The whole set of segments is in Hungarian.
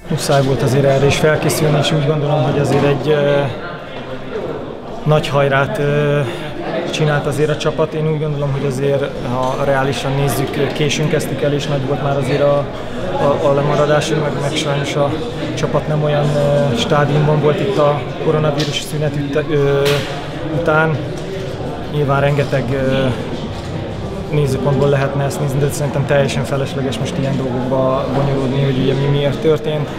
Muszáj volt azért erre is felkészülni, és úgy gondolom, hogy azért egy nagy hajrát csinált azért a csapat. Én úgy gondolom, hogy azért, ha reálisan nézzük, későn kezdtük el, és nagy volt már azért a lemaradás, meg sajnos a csapat nem olyan stádiumban volt itt a koronavírus szünet után. Nyilván rengeteg nézőpontból lehetne ezt nézni, de szerintem teljesen felesleges most ilyen dolgokba bonyolódni, hogy ugye mi miért történt.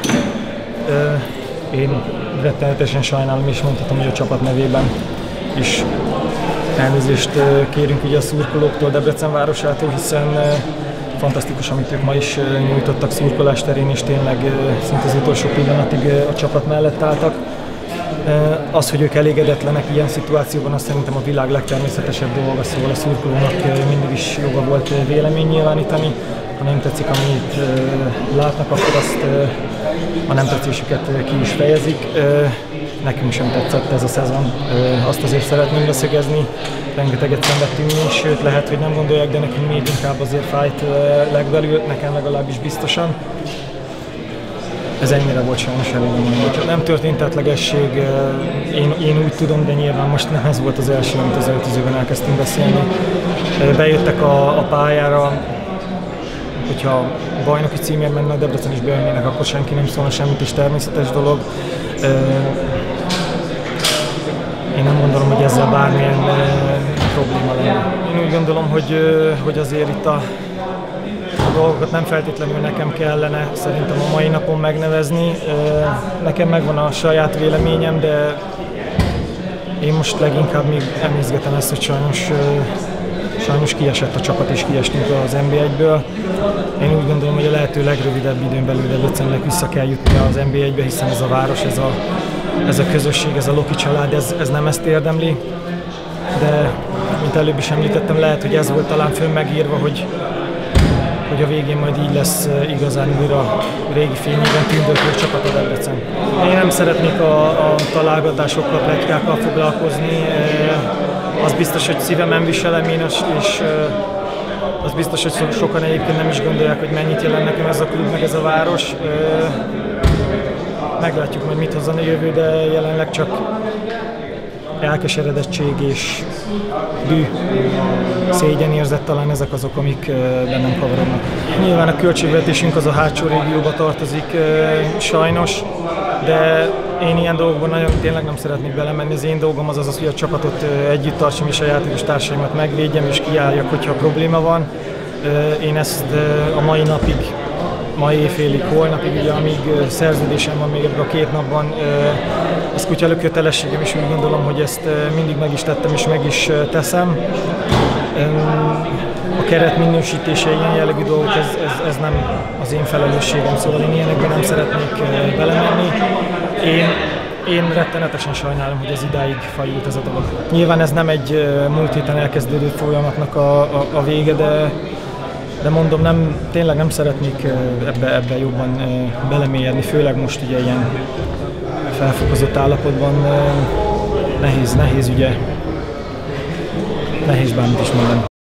Én rettenetesen sajnálom, és mondhatom, hogy a csapat nevében is elnézést kérünk ugye a szurkolóktól, Debrecen városától, hiszen fantasztikus, amit ők ma is nyújtottak szurkolás terén, és tényleg szinte az utolsó pillanatig a csapat mellett álltak. Az, hogy ők elégedetlenek ilyen szituációban, azt szerintem a világ legtermészetesebb dolga, szóval a szurkolónak mindig is joga volt vélemény nyilvánítani. Ha nem tetszik, amit látnak, akkor azt a nem tetszésüket ki is fejezik. Nekünk sem tetszett ez a szezon, azt azért szeretném leszögezni. Rengeteget szenvedtünk mi, sőt lehet, hogy nem gondolják, de nekünk még inkább azért fájt legbelül, nekem legalábbis biztosan. Ez ennyire volt sajnos elég mondani. Nem történt tettlegesség, én úgy tudom, de nyilván most nem ez volt az első, amit az öltözőben elkezdtünk beszélni. Bejöttek a pályára, hogyha bajnoki címért menne a Debrecen is bejönnének, akkor senki nem szólna semmit, és természetes dolog. Én nem gondolom, hogy ezzel bármilyen probléma lenne. Én úgy gondolom, hogy azért itt a dolgokat nem feltétlenül nekem kellene szerintem a mai napon megnevezni. Nekem megvan a saját véleményem, de én most leginkább még emészgetem ezt, hogy sajnos kiesett a csapat, és kiestünk az NB1-ből. Én úgy gondolom, hogy a lehető legrövidebb időn belül Debrecennek vissza kell jutni az NB1-be, hiszen ez a város, ez a közösség, ez a Loki család, ez nem ezt érdemli. De, mint előbb is említettem, lehet, hogy ez volt talán fönn megírva, hogy a végén majd így lesz igazán újra régi fényében tündöklő csapat a Debrecen. Én nem szeretnék a találgatásokkal, pletykákkal foglalkozni. Az biztos, hogy szívemen viselem én, és az biztos, hogy sokan egyébként nem is gondolják, hogy mennyit jelent nekem ez a klub, meg ez a város. Meglátjuk majd mit hozzon a jövő, de jelenleg csak elkeseredettség és dű, szégyenérzet, talán ezek azok, amik bennem kavarodnak. Nyilván a költségvetésünk az a hátsó régióba tartozik sajnos, de én ilyen dolgokban nagyon tényleg nem szeretnék belemenni. Az én dolgom az, hogy a csapatot együtt tartsam, és a játékos társaimat megvédjem, és kiálljak, hogyha probléma van. Én ezt a mai napig, mai éjfélig, holnapig, ugye, amíg szerződésem van még ebben a 2 napban, ez kutyalő kötelességem, és úgy gondolom, hogy ezt mindig meg is tettem, és meg is teszem. A keret minősítése, ilyen jellegű dolgok, ez nem az én felelősségem, szóval én ilyenekben nem szeretnék belemenni. Én rettenetesen sajnálom, hogy ez idáig fajult ez a dolog. Nyilván ez nem egy múlt héten elkezdődő folyamatnak a vége, de mondom, tényleg nem szeretnék ebbe jobban belemélyedni, főleg most ugye ilyen felfokozott állapotban. Nehéz bármit is mondani.